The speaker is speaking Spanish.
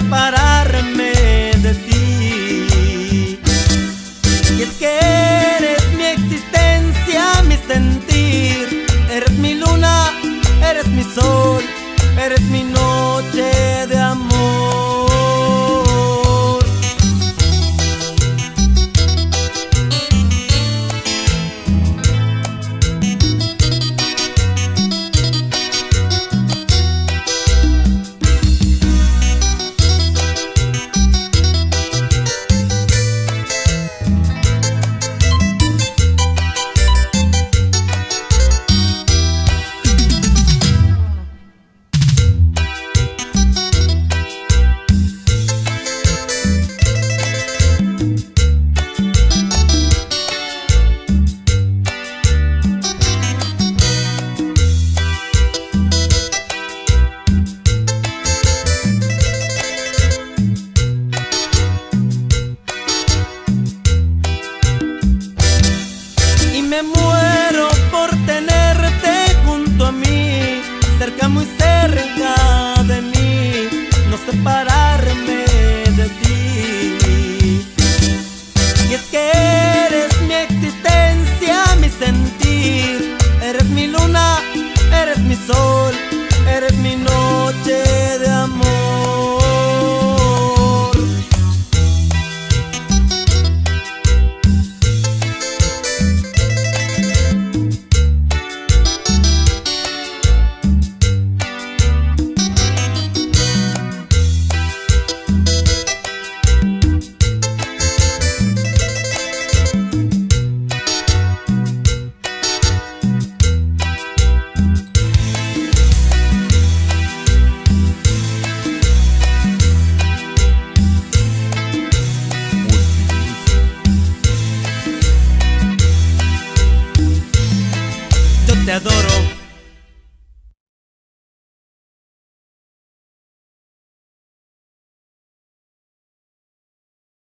separarme de ti. Y es que eres mi existencia, mi sentir. Eres mi luna, eres mi sol, eres mi noche de amor. Me muero por tenerte junto a mí, cerca, muy cerca de mí, no separarme de ti. Y es que eres mi existencia, mi sentir. Eres mi luna, eres mi sol, eres mi noche de amor. Te adoro.